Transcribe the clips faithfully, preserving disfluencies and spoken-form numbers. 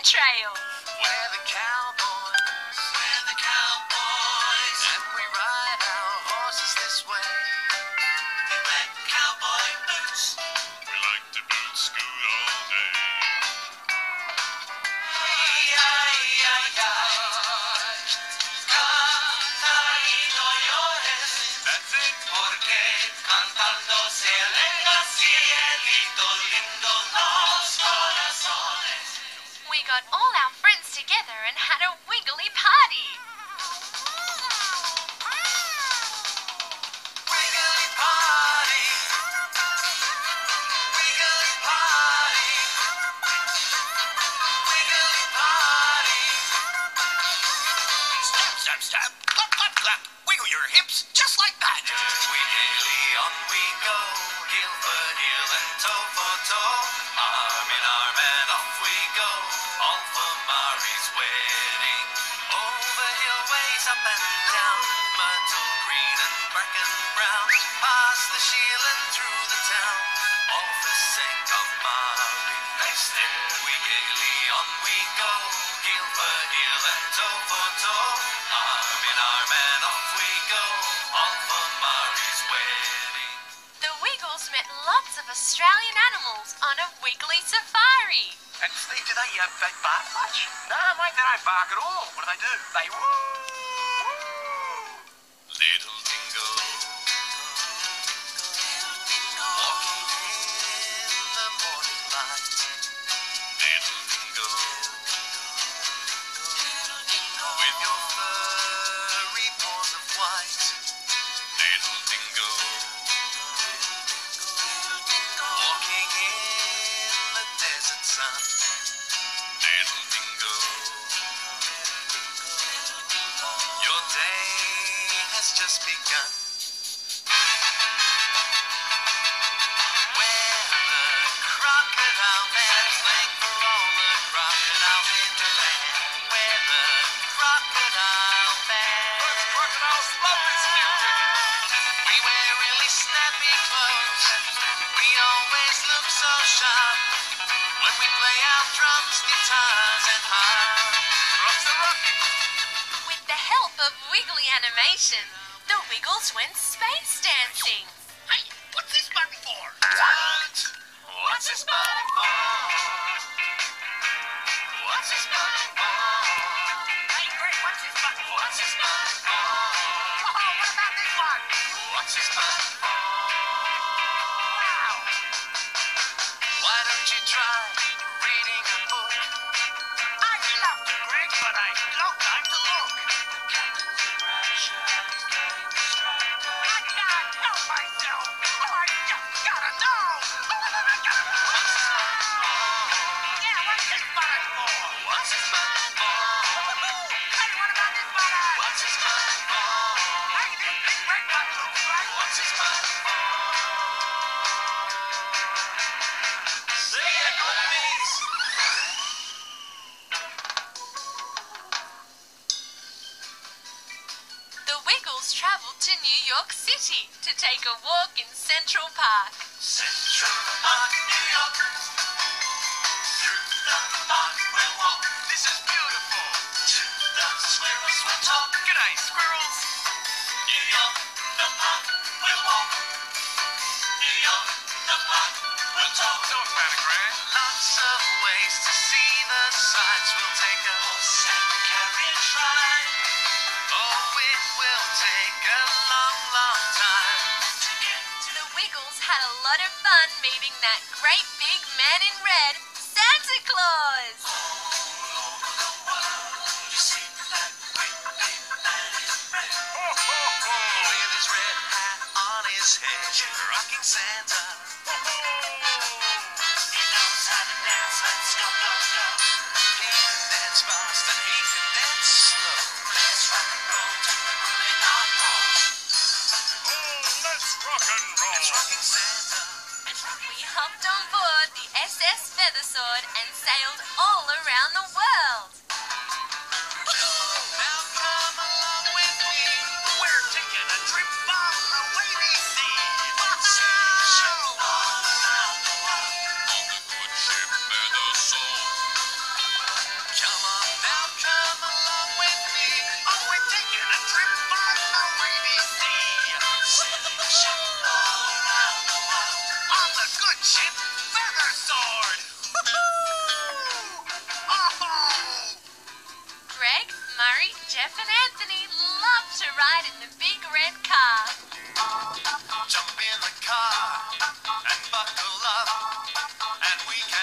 trail. We're the cowboys. We're the cowboys. And we ride our horses this way. In red cowboy boots. We like to boot scoot all day. That's it. Porque cantando se alegra cielito lindo los corazones. We got all our friends together and had a wiggly party. Wiggly party. Wiggly party. Wiggly party. Step, step, step. Clap, clap, clap. Wiggle your hips just like that. Wiggly on we go. Heel for heel and toe for toe. Arm in arm and off we go. All for Mari's wedding. Over hillways, up and down. Myrtle green and bracken brown. Past the shield and through the town. All for sake of Mari. Next step, wiggly on we go. Heel for heel and toe for toe. Arm in arm and off we go. All for Mari's wedding. The Wiggles met lots of Australian animals on a wiggly safari. And Steve, do they, uh, they bark much? No, mate, they don't bark at all. What do they do? They woo. Little dingo. Walking in the morning light. Little dingo. With your furry paws of white. Little dingo. Walking in the desert sun. Little dingo. Your day has just begun. Where the crocodile man playing for all the crocodiles in the land. Where the crocodile man. The crocodiles love this music. We wear really snappy clothes. We always look so sharp. When we play our drums, guitars, and harp. Drums are rocking. With the help of wiggly animation, the Wiggles went space dancing. Hey, what's this button for? What? What's this button for? What's this button for? Hey, Greg, what's this button for? What's this button for? Oh, what about this one? What's this button for? Wow. Why don't you try reading a book? I'd love to, Greg, but I no time to look. I can't help myself. Oh, I just gotta know. I gotta know. Yeah, what's this button for? What's this button for? Hey, what about this button? What's this button for? Hey, this big red button looks right. What's this button for? Say it with me. The Wiggles traveled to New York City to take a walk in Central Park. Central Park, New York. Through the park we'll walk. This is beautiful. To the squirrels we'll talk. G'day, squirrels. New York, the park we'll walk. New York, the park we'll talk. Talk about it, Grant. Lots of ways to see the sights. We'll take a horse and carriage ride. Oh, it will take a long, long time to get to The Wiggles had a lot of fun meeting that great big man in red, Santa Claus. all over the world. You see that great big man in red. Ho, ho, ho. With his red hat on his head, she's rocking Santa. Ho, ho. He knows how to dance, let's go, go, go. He can dance fast and he can dance slow. Let's rock and roll to the groove in our bones. Oh, let's rock and roll. It's rocking Santa. We hopped on board the S S Feathersword and sailed all around the world. Now come along with me. We're taking a trip on the wavy sea. Sail the ship all around the world. On the good ship Feathersword.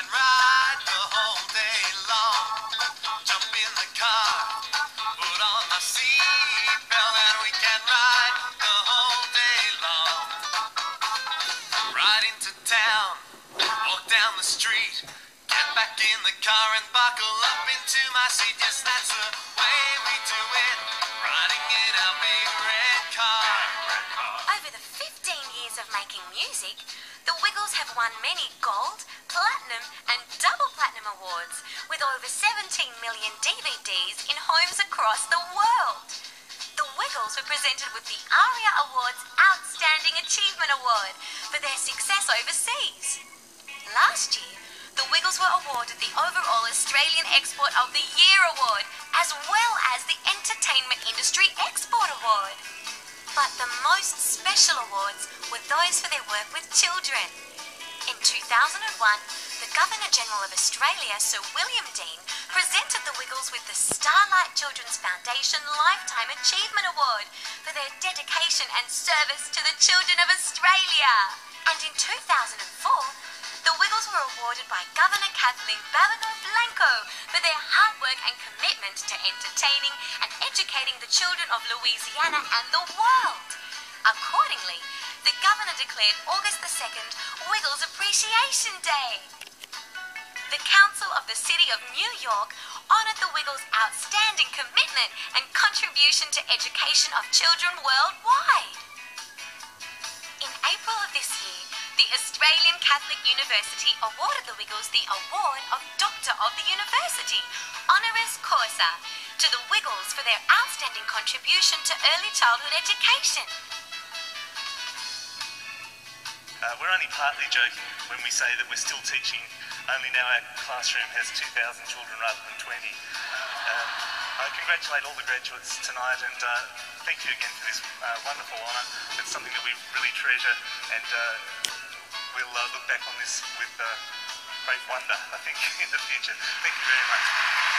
can ride the whole day long. Jump in the car, put on the seatbelt, and we can ride the whole day long. Ride into town, walk down the street, get back in the car and buckle up into my seat. Yes, that's the way we do it, riding in our big red car. Over the fifteen years of making music, the Wiggles have won many gold, platinum and double platinum awards, with over seventeen million D V Ds in homes across the world. The Wiggles were presented with the ARIA Awards Outstanding Achievement Award for their success overseas. Last year, the Wiggles were awarded the overall Australian Export of the Year Award, as well as the Entertainment Industry Export Award. But the most special awards were those for their work with children. In two thousand one, the Governor-General of Australia, Sir William Dean, presented the Wiggles with the Starlight Children's Foundation Lifetime Achievement Award for their dedication and service to the children of Australia. And in two thousand four, the Wiggles were awarded by Governor Kathleen Ballagher Blanco for their hard work and commitment to entertaining and educating the children of Louisiana and the world. Accordingly, the Governor declared August the second Wiggles Appreciation Day. The Council of the City of New York honoured the Wiggles' outstanding commitment and contribution to education of children worldwide. In April of this year, the Australian Catholic University awarded the Wiggles the award of Doctor of the University, honoris causa, to the Wiggles for their outstanding contribution to early childhood education. Uh, we're only partly joking when we say that we're still teaching, only now our classroom has two thousand children rather than twenty. Um, I congratulate all the graduates tonight, and uh, thank you again for this uh, wonderful honour. It's something that we really treasure, and uh, we'll uh, look back on this with uh, great wonder, I think, in the future. Thank you very much.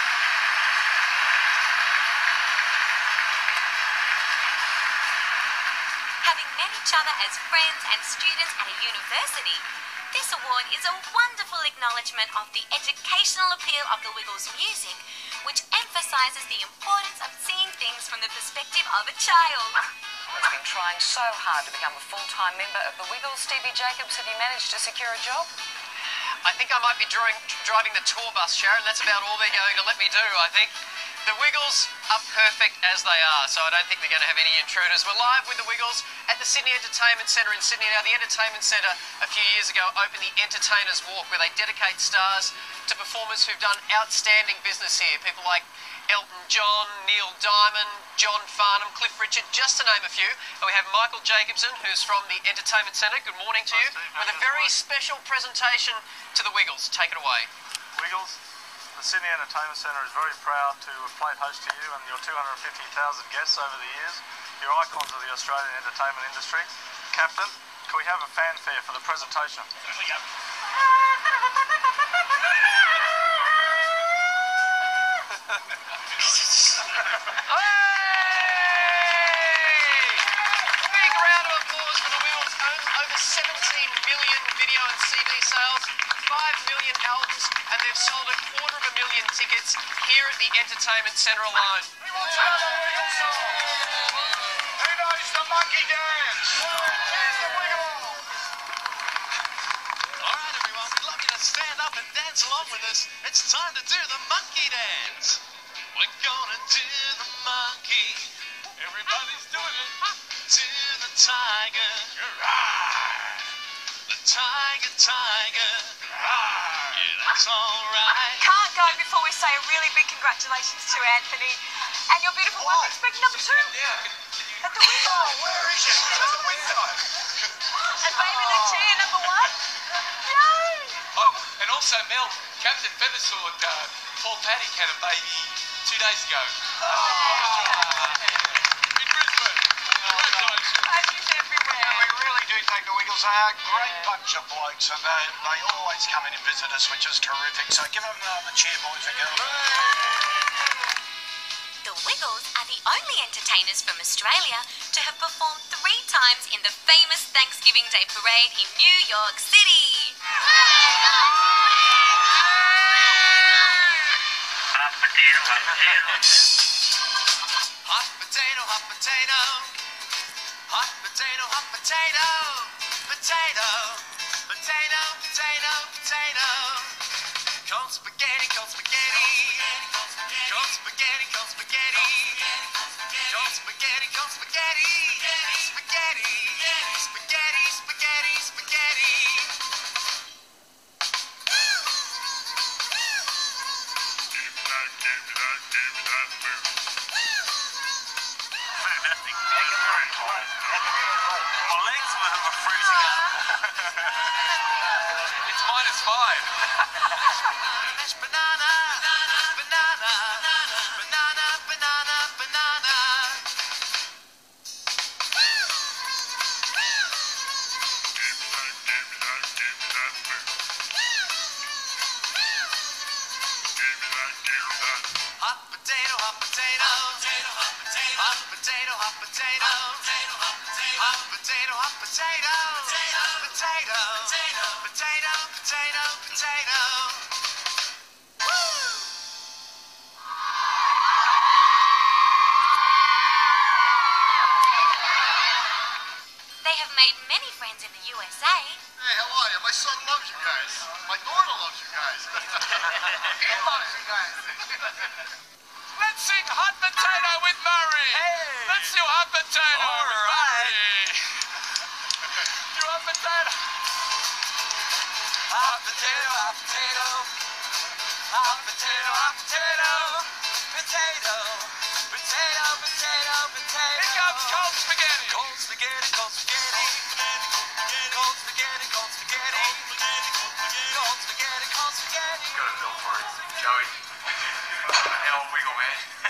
Having met each other as friends and students at a university, this award is a wonderful acknowledgement of the educational appeal of the Wiggles' music, which emphasises the importance of seeing things from the perspective of a child. Has been trying so hard to become a full-time member of the Wiggles. Stevie Jacobs, have you managed to secure a job? I think I might be drawing, driving the tour bus, Sharon. That's about all they're going to let me do, I think. The Wiggles are perfect as they are, so I don't think they're going to have any intruders. We're live with the Wiggles at the Sydney Entertainment Centre in Sydney. Now, the Entertainment Centre a few years ago opened the Entertainers Walk, where they dedicate stars to performers who've done outstanding business here. People like Elton John, Neil Diamond, John Farnham, Cliff Richard, just to name a few. And we have Michael Jacobson, who's from the Entertainment Centre. Good morning to you. With a very special presentation to the Wiggles. Take it away. Wiggles, the Sydney Entertainment Centre is very proud to have played host to you and your two hundred fifty thousand guests over the years. You're icons of the Australian entertainment industry. Captain, can we have a fanfare for the presentation? Big round of applause for the Wiggles. Over seventeen million video and C D sales, five million albums, and they've sold a quarter of a million tickets here at the Entertainment Centre alone. Who knows the monkey dance? Here's the Wiggles. All right, everyone, we'd love you to stand up and dance along with us. It's time to do the monkey dance. We're gonna do the monkey. Everybody's doing it. To the tiger. The tiger, tiger. Yeah, that's all right. Can't go before we say a really big congratulations to Anthony and your beautiful wife. Expect number two at the window. Oh, where is it? At the window. And baby Lucia, number one. Yay! Oh, and also Mel, Captain Feathersword, uh, Paul Paddock had a baby two days ago. Oh, in Brisbane. Congratulations. Babies everywhere. Yeah, we really do thank the Wiggles. They are a great bunch of blokes, and they, they always come in and visit us, which is terrific. So give them uh, the cheer, boys and girls. The Wiggles are the only entertainers from Australia to have performed three times in the famous Thanksgiving Day Parade in New York City. potato, hot potato. Hot potato, hot potato. Hot potato, hot potato. Potato. Potato, potato, potato. Cold spaghetti, cold spaghetti. Cold spaghetti, cold spaghetti. Cold spaghetti, cold spaghetti. Spaghetti. Spaghetti, spaghetti, spaghetti. Fantastic. My legs were, were freezing up. It's minus five. Mashed banana. Banana. Banana, banana, banana. Hot potato, hot potato. Hot potato, hot potato. Hot potato, hot potato. Potato. Potato, potato, potato. Woo! They have made many friends in the U S A. Hey, how are you? My son loves you guys. My daughter loves you guys. He loves you guys. Let's sing Hot Potato with Murray. Hey. Let's do Hot Potato All with right. Murray. Do Hot Potato. Hot potato, hot potato. Hot potato, hot potato. Potato. Potato, potato, potato. Here comes cold spaghetti. Cold spaghetti, cold spaghetti. Cold spaghetti, cold spaghetti. Cold spaghetti, cold spaghetti. Got a bill for it, Joey. Hell wiggle, man.